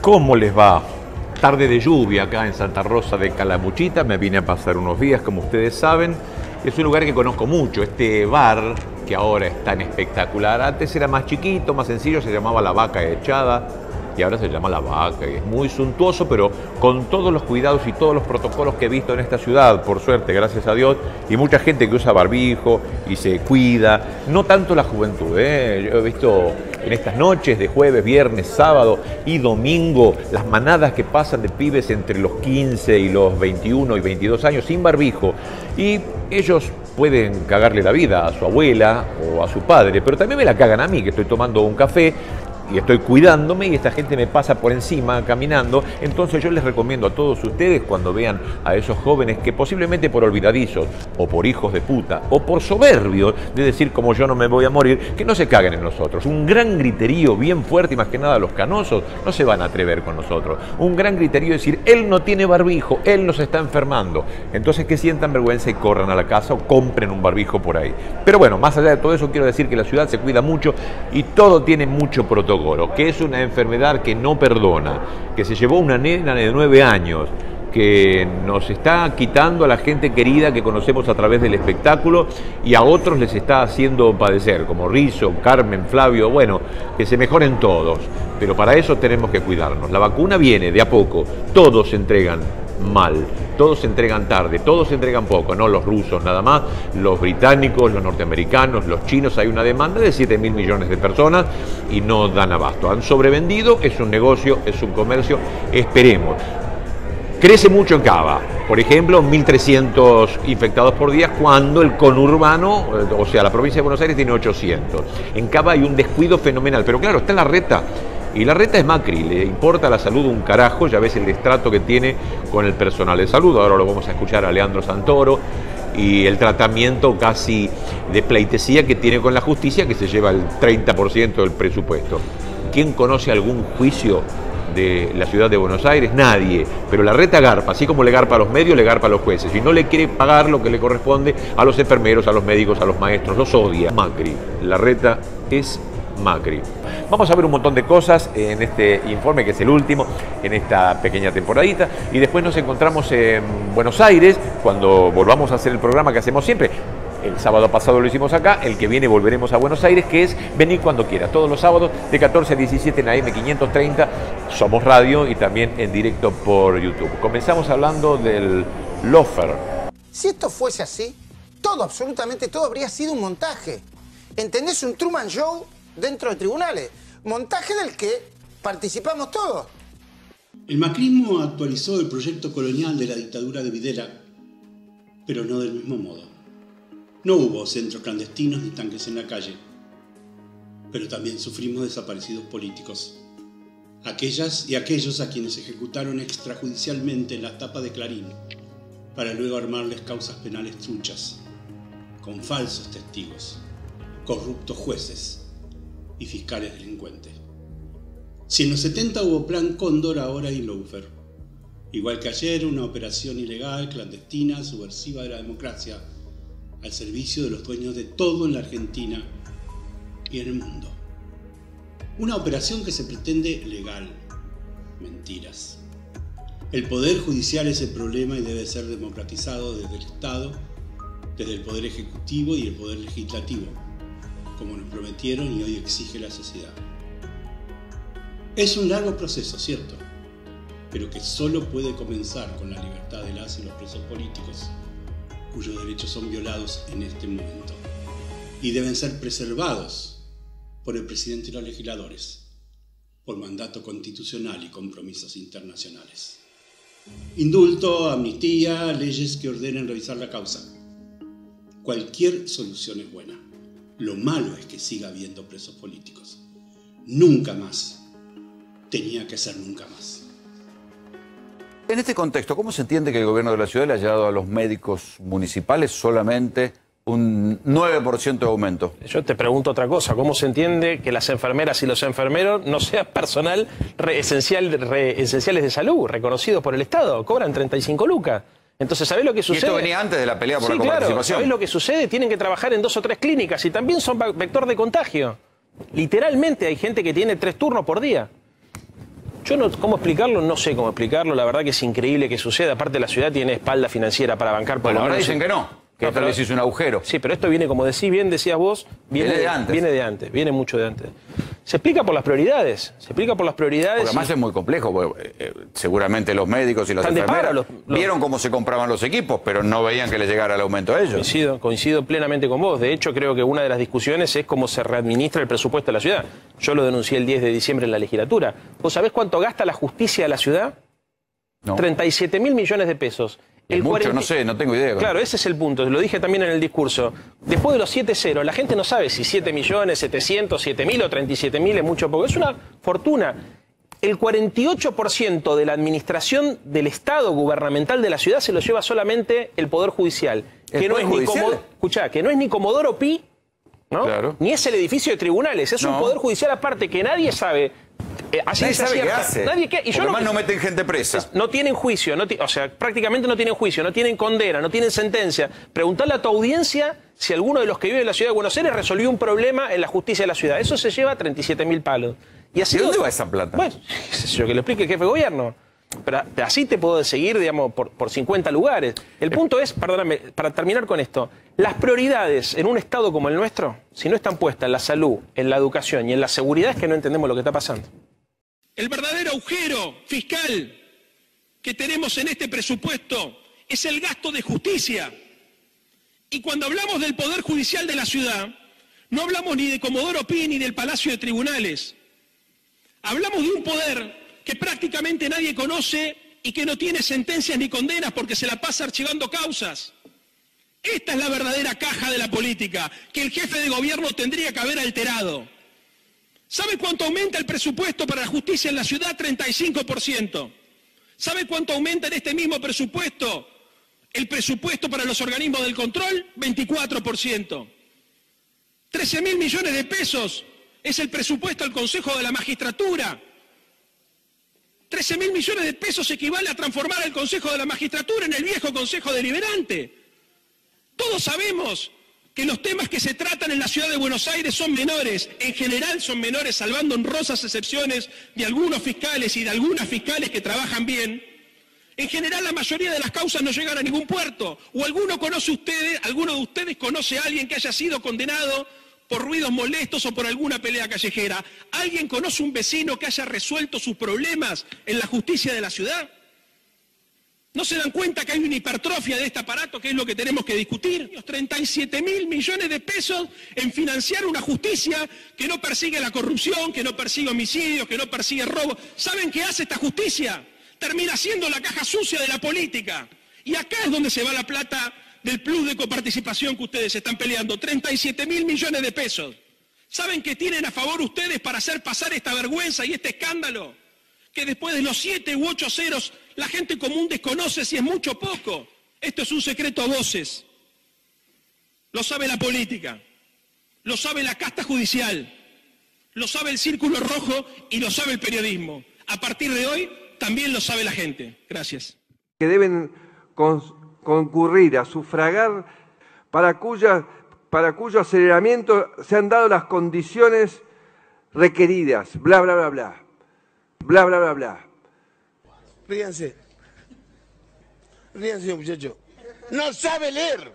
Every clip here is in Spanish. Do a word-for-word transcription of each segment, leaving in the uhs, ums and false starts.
¿Cómo les va? Tarde de lluvia acá en Santa Rosa de Calamuchita. Me vine a pasar unos días, como ustedes saben. Es un lugar que conozco mucho. Este bar, que ahora es tan espectacular, antes era más chiquito, más sencillo, se llamaba La Vaca Echada. Y ahora se llama La Vaca, y es muy suntuoso, pero con todos los cuidados y todos los protocolos que he visto en esta ciudad, por suerte, gracias a Dios, y mucha gente que usa barbijo y se cuida, no tanto la juventud, ¿eh? Yo he visto en estas noches de jueves, viernes, sábado y domingo, las manadas que pasan de pibes entre los quince y los veintiuno y veintidós años sin barbijo, y ellos pueden cagarle la vida a su abuela o a su padre, pero también me la cagan a mí, que estoy tomando un café y estoy cuidándome y esta gente me pasa por encima caminando. Entonces yo les recomiendo a todos ustedes, cuando vean a esos jóvenes que posiblemente por olvidadizos o por hijos de puta o por soberbios de decir como yo no me voy a morir, que no se caguen en nosotros. Un gran griterío bien fuerte, y más que nada los canosos no se van a atrever con nosotros. Un gran griterío de decir, él no tiene barbijo, él nos está enfermando. Entonces que sientan vergüenza y corran a la casa o compren un barbijo por ahí. Pero bueno, más allá de todo eso, quiero decir que la ciudad se cuida mucho y todo tiene mucho protocolo, que es una enfermedad que no perdona, que se llevó una nena de nueve años, que nos está quitando a la gente querida que conocemos a través del espectáculo y a otros les está haciendo padecer, como Rizzo, Carmen, Flavio, bueno, que se mejoren todos, pero para eso tenemos que cuidarnos. La vacuna viene de a poco, todos se entregan mal, todos se entregan tarde, todos se entregan poco, no los rusos nada más, los británicos, los norteamericanos, los chinos. Hay una demanda de siete mil millones de personas y no dan abasto, han sobrevendido, es un negocio, es un comercio, esperemos. Crece mucho en Cava, por ejemplo, mil trescientos infectados por día, cuando el conurbano, o sea, la provincia de Buenos Aires tiene ochocientos. En Cava hay un descuido fenomenal, pero claro, está en Larreta. Y Larreta es Macri, le importa la salud un carajo, ya ves el destrato que tiene con el personal de salud. Ahora lo vamos a escuchar a Leandro Santoro, y el tratamiento casi de pleitesía que tiene con la justicia, que se lleva el treinta por ciento del presupuesto. ¿Quién conoce algún juicio de la ciudad de Buenos Aires? Nadie. Pero Larreta garpa, así como le garpa a los medios, le garpa a los jueces. Y no le quiere pagar lo que le corresponde a los enfermeros, a los médicos, a los maestros, los odia. Macri, Larreta es Macri. Vamos a ver un montón de cosas en este informe, que es el último en esta pequeña temporadita, y después nos encontramos en Buenos Aires cuando volvamos a hacer el programa que hacemos siempre. El sábado pasado lo hicimos acá, el que viene volveremos a Buenos Aires, que es venir cuando quiera, todos los sábados de catorce a diecisiete en A M quinientos treinta, Somos Radio, y también en directo por YouTube. Comenzamos hablando del lofer. Si esto fuese así, todo, absolutamente todo, habría sido un montaje. ¿Entendés? Un Truman Show dentro de tribunales. Montaje del que participamos todos. El macrismo actualizó el proyecto colonial de la dictadura de Videla, pero no del mismo modo. No hubo centros clandestinos ni tanques en la calle, pero también sufrimos desaparecidos políticos. Aquellas y aquellos a quienes ejecutaron extrajudicialmente en la tapa de Clarín, para luego armarles causas penales truchas, con falsos testigos, corruptos jueces y fiscales delincuentes. Si en los setenta hubo Plan Cóndor, ahora hay lawfare. Igual que ayer, una operación ilegal, clandestina, subversiva de la democracia, al servicio de los dueños de todo en la Argentina y en el mundo. Una operación que se pretende legal. Mentiras. El Poder Judicial es el problema y debe ser democratizado desde el Estado, desde el Poder Ejecutivo y el Poder Legislativo, como nos prometieron y hoy exige la sociedad. Es un largo proceso, cierto, pero que solo puede comenzar con la libertad de las y los presos políticos, cuyos derechos son violados en este momento, y deben ser preservados por el presidente y los legisladores, por mandato constitucional y compromisos internacionales. Indulto, amnistía, leyes que ordenen revisar la causa. Cualquier solución es buena. Lo malo es que siga habiendo presos políticos. Nunca más. Tenía que ser nunca más. En este contexto, ¿cómo se entiende que el gobierno de la ciudad le haya dado a los médicos municipales solamente un nueve por ciento de aumento? Yo te pregunto otra cosa, ¿cómo se entiende que las enfermeras y los enfermeros no sean personal re esencial, re esenciales de salud, reconocidos por el Estado? Cobran treinta y cinco lucas. Entonces, ¿sabés lo que sucede? Y esto venía antes de la pelea por sí, la claro, coparticipación. ¿sabés lo que sucede? Tienen que trabajar en dos o tres clínicas y también son vector de contagio. Literalmente hay gente que tiene tres turnos por día. Yo no, ¿cómo explicarlo? No sé cómo explicarlo. La verdad que es increíble que suceda. Aparte, la ciudad tiene espalda financiera para bancar. Por Bueno, lo ahora menos dicen que no. Que No, tal pero- vez hizo un agujero. Sí, pero esto viene, como decís bien, decías vos, viene, Viene de antes. Viene de antes, viene mucho de antes. Se explica por las prioridades. Se explica por las prioridades. Porque además y- es muy complejo. Porque, eh, seguramente los médicos y las Están de enfermeras paro los- los- vieron cómo se compraban los equipos, pero no veían que les llegara el aumento a ellos. Coincido, coincido plenamente con vos. De hecho, creo que una de las discusiones es cómo se readministra el presupuesto de la ciudad. Yo lo denuncié el diez de diciembre en la legislatura. ¿Vos sabés cuánto gasta la justicia de la ciudad? No. treinta y siete mil millones de pesos. Es mucho, cuarenta no sé, no tengo idea. Claro, ese es el punto. Lo dije también en el discurso. Después de los siete ceros, la gente no sabe si siete millones, setecientos, siete mil o treinta y siete mil es mucho o poco. Es una fortuna. El cuarenta y ocho por ciento de la administración del Estado gubernamental de la ciudad se lo lleva solamente el Poder Judicial. ¿El Que no Poder es ni Judicial? Comodo- escuchá, que no es ni Comodoro Pi, ¿no? Claro. Ni es el edificio de tribunales. Es un No. Poder Judicial aparte que nadie sabe. eh, a Nadie ciencia sabe qué cierta. hace. Nadie qué- y yo Porque no- además no meten gente presa. no tienen juicio, no ti- o sea, prácticamente no tienen juicio, no tienen condena, no tienen sentencia. Preguntarle a tu audiencia si alguno de los que vive en la ciudad de Buenos Aires resolvió un problema en la justicia de la ciudad. Eso se lleva treinta y siete mil palos. Y así ¿Y dónde va esa plata? Bueno, qué sé yo, que lo explique el jefe de gobierno. Pero así te puedo seguir, digamos, por, por cincuenta lugares. El punto es, perdóname, para terminar con esto, las prioridades en un Estado como el nuestro, si no están puestas en la salud, en la educación y en la seguridad, es que no entendemos lo que está pasando. El verdadero agujero fiscal que tenemos en este presupuesto es el gasto de justicia. Y cuando hablamos del Poder Judicial de la ciudad, no hablamos ni de Comodoro Pi ni del Palacio de Tribunales. Hablamos de un poder que prácticamente nadie conoce y que no tiene sentencias ni condenas porque se la pasa archivando causas. Esta es la verdadera caja de la política que el jefe de gobierno tendría que haber alterado. ¿Sabe cuánto aumenta el presupuesto para la justicia en la ciudad? treinta y cinco por ciento. ¿Sabe cuánto aumenta en este mismo presupuesto el presupuesto para los organismos del control? veinticuatro por ciento. trece mil millones de pesos es el presupuesto al Consejo de la Magistratura. trece mil millones de pesos equivale a transformar el Consejo de la Magistratura en el viejo Consejo Deliberante. Todos sabemos que los temas que se tratan en la ciudad de Buenos Aires son menores, en general son menores, salvando honrosas excepciones de algunos fiscales y de algunas fiscales que trabajan bien. En general la mayoría de las causas no llegan a ningún puerto. ¿O alguno conoce ustedes, alguno de ustedes conoce a alguien que haya sido condenado por ruidos molestos o por alguna pelea callejera? ¿Alguien conoce un vecino que haya resuelto sus problemas en la justicia de la ciudad? ¿No se dan cuenta que hay una hipertrofia de este aparato, que es lo que tenemos que discutir? Los treinta y siete mil millones de pesos en financiar una justicia que no persigue la corrupción, que no persigue homicidios, que no persigue robo. ¿Saben qué hace esta justicia? Termina siendo la caja sucia de la política. Y acá es donde se va la plata del plus de coparticipación que ustedes están peleando. treinta y siete mil millones de pesos. ¿Saben qué tienen a favor ustedes para hacer pasar esta vergüenza y este escándalo? Que después de los siete u ocho ceros la gente común desconoce si es mucho o poco. Esto es un secreto a voces. Lo sabe la política, lo sabe la casta judicial, lo sabe el Círculo Rojo y lo sabe el periodismo. A partir de hoy también lo sabe la gente. Gracias. Que deben con- concurrir a sufragar para, cuya, para cuyo aceleramiento se han dado las condiciones requeridas. Bla, bla, bla, bla. Bla, bla, bla, bla. Ríanse. Ríanse, muchacho. No sabe leer.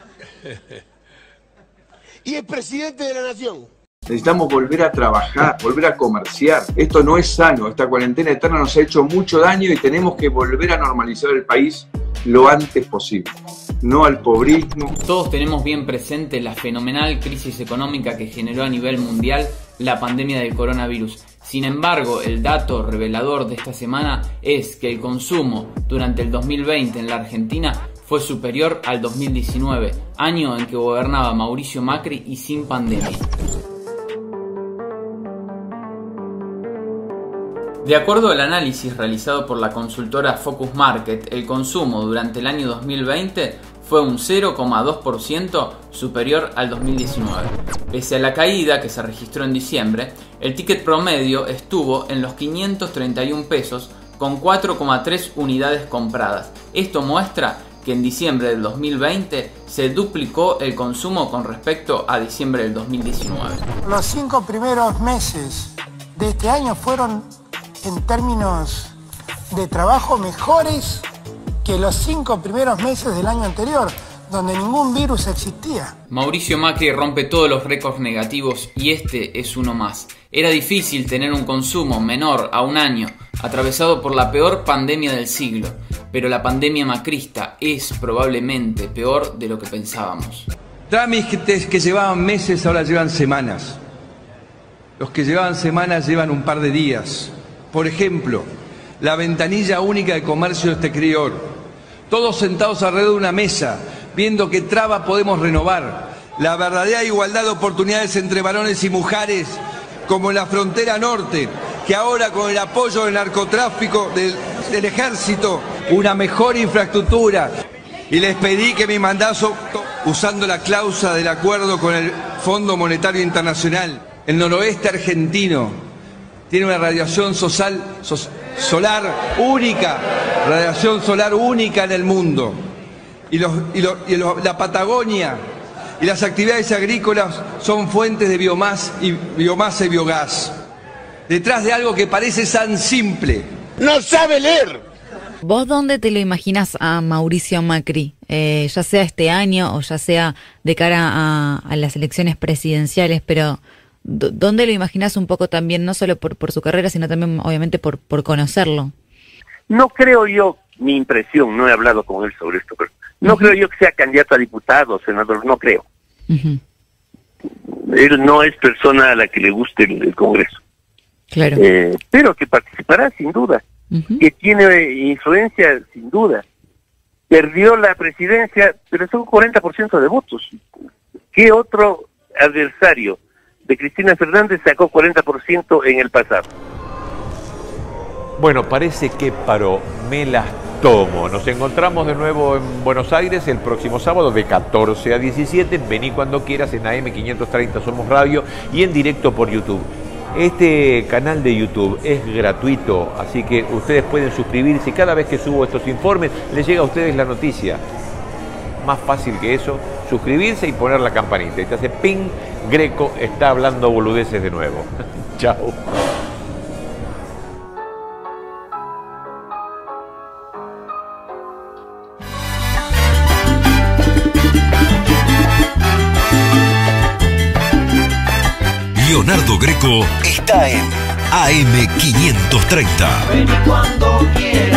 Y es presidente de la nación. Necesitamos volver a trabajar, volver a comerciar. Esto no es sano. Esta cuarentena eterna nos ha hecho mucho daño y tenemos que volver a normalizar el país lo antes posible. No al pobrismo. Todos tenemos bien presente la fenomenal crisis económica que generó a nivel mundial la pandemia del coronavirus. Sin embargo, el dato revelador de esta semana es que el consumo durante el dos mil veinte en la Argentina fue superior al dos mil diecinueve, año en que gobernaba Mauricio Macri y sin pandemia. De acuerdo al análisis realizado por la consultora Focus Market, el consumo durante el año dos mil veinte fue un cero coma dos por ciento superior al dos mil diecinueve. Pese a la caída que se registró en diciembre, el ticket promedio estuvo en los quinientos treinta y un pesos con cuatro coma tres unidades compradas. Esto muestra que en diciembre del dos mil veinte se duplicó el consumo con respecto a diciembre del dos mil diecinueve. Los cinco primeros meses de este año fueron en términos de trabajo mejores que los cinco primeros meses del año anterior, donde ningún virus existía. Mauricio Macri rompe todos los récords negativos y este es uno más. Era difícil tener un consumo menor a un año, atravesado por la peor pandemia del siglo, pero la pandemia macrista es probablemente peor de lo que pensábamos. Trámites que llevaban meses ahora llevan semanas. Los que llevaban semanas llevan un par de días. Por ejemplo, la ventanilla única de comercio exterior. Todos sentados alrededor de una mesa, viendo qué traba podemos renovar. La verdadera igualdad de oportunidades entre varones y mujeres, como en la frontera norte, que ahora con el apoyo del narcotráfico, del, del ejército, una mejor infraestructura. Y les pedí que mi mandato, usando la cláusula del acuerdo con el Fondo Monetario Internacional, el noroeste argentino tiene una radiación social, sos, solar única, radiación solar única en el mundo. Y, los, y, los, y los, la Patagonia y las actividades agrícolas son fuentes de biomasa y, biomasa y biogás. Detrás de algo que parece tan simple. ¡No sabe leer! ¿Vos dónde te lo imaginas a Mauricio Macri? Eh, ya sea este año o ya sea de cara a, a las elecciones presidenciales, pero ¿dónde lo imaginas un poco también, no solo por, por su carrera, sino también obviamente por, por conocerlo? No creo yo, mi impresión, no he hablado con él sobre esto, pero no uh-huh. creo yo que sea candidato a diputado, senador, no creo. Uh-huh. Él no es persona a la que le guste el, el Congreso. Claro. Eh, pero que participará sin duda, uh-huh. que tiene influencia sin duda. Perdió la presidencia, pero son cuarenta por ciento de votos. ¿Qué otro adversario de Cristina Fernández sacó cuarenta por ciento en el pasado? Bueno, parece que paró. Me las tomo. Nos encontramos de nuevo en Buenos Aires el próximo sábado de catorce a diecisiete. Vení cuando quieras en A M quinientos treinta Somos Radio y en directo por YouTube. Este canal de YouTube es gratuito, así que ustedes pueden suscribirse y cada vez que subo estos informes les llega a ustedes la noticia. Más fácil que eso, suscribirse y poner la campanita. Y te hace ping, Greco está hablando boludeces de nuevo. Chao. Leonardo Greco está en A M quinientos treinta. Ven cuando quieras.